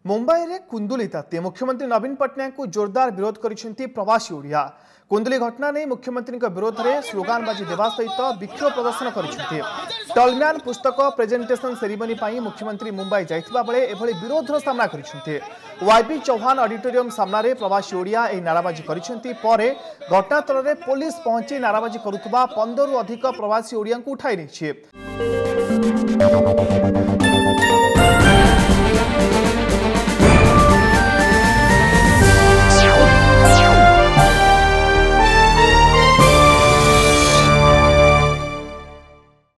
मुंबई रे कुंदुली ताती मुख्यमंत्री नवीन पट्टनायक को जोरदार विरोध करिसेंती प्रवासी ओडिया। कुंदुली घटना नहीं मुख्यमंत्री विरोध में स्लोगानबाजी देवा सहित विक्षोभ प्रदर्शन करिसेंती। टलम्यान पुस्तक प्रेजेंटेशन सेरेमनी पाई मुख्यमंत्री मुंबई जाइथिबा बेले एभली विरोधर सामना करिसेंती। वाईपी चौहान ऑडिटोरियम सामने प्रवासी ओडिया ए नाराबाजी करिसेंती। परे घटनास्थल में पुलिस पहुंची नाराबाजी करुथबा 15 रु अधिक प्रवासी ओडिया को उठाई नेछि।